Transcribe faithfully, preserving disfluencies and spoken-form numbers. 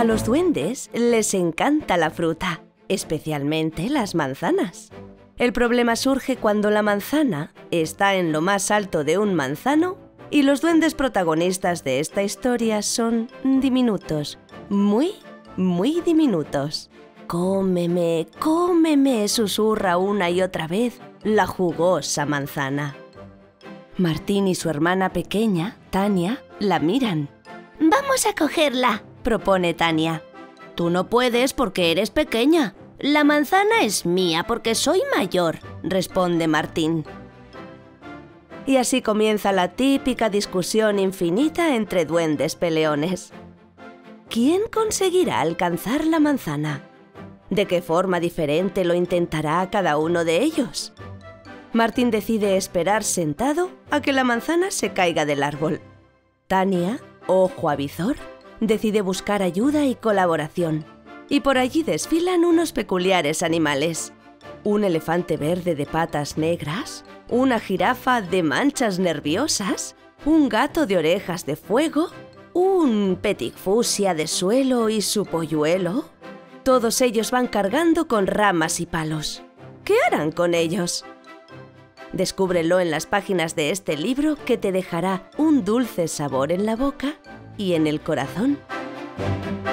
A los duendes les encanta la fruta, especialmente las manzanas. El problema surge cuando la manzana está en lo más alto de un manzano y los duendes protagonistas de esta historia son diminutos, muy, muy diminutos. «Cómeme, cómeme», susurra una y otra vez la jugosa manzana. Martín y su hermana pequeña, Tania, la miran. «Vamos a cogerla», propone Tania. «Tú no puedes porque eres pequeña. La manzana es mía porque soy mayor», responde Martín. Y así comienza la típica discusión infinita entre duendes peleones. ¿Quién conseguirá alcanzar la manzana? ¿De qué forma diferente lo intentará cada uno de ellos? Martín decide esperar sentado a que la manzana se caiga del árbol. Tania, ojo avizor, decide buscar ayuda y colaboración. Y por allí desfilan unos peculiares animales. Un elefante verde de patas negras, una jirafa de manchas nerviosas, un gato de orejas de fuego, un petit fusia de suelo y su polluelo. Todos ellos van cargando con ramas y palos. ¿Qué harán con ellos? Descúbrelo en las páginas de este libro que te dejará un dulce sabor en la boca y en el corazón.